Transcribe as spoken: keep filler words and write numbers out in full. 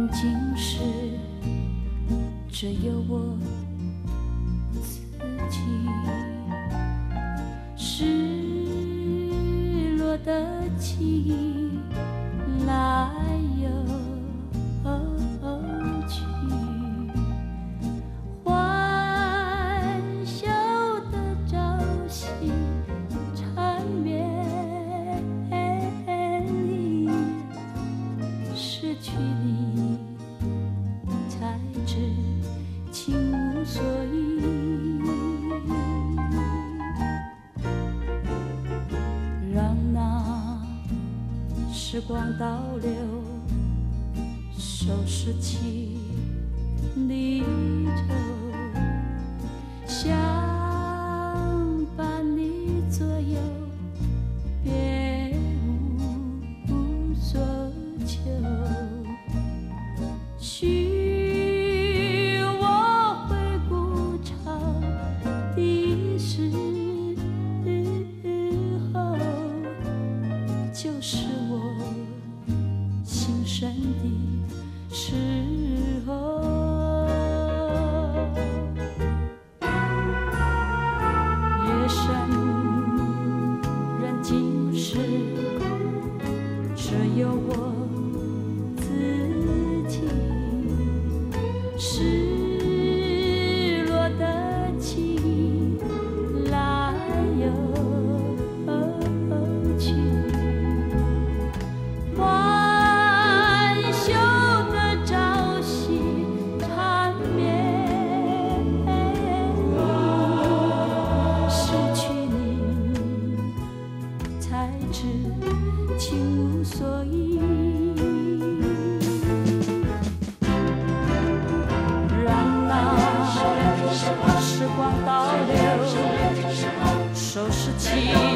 尽时，只有我自己。失落的记忆来又去，欢笑的朝夕缠绵里，失去你才知情无所依。让那时光倒流，收拾起离愁，想把你左右，别无所求。许我回顾潮的时候，就是我心声的时候。夜深人静时，只有我自己。失落的记忆来又去，欢笑的朝夕缠绵里，失去你才知情无所依。让那时光倒流，收拾起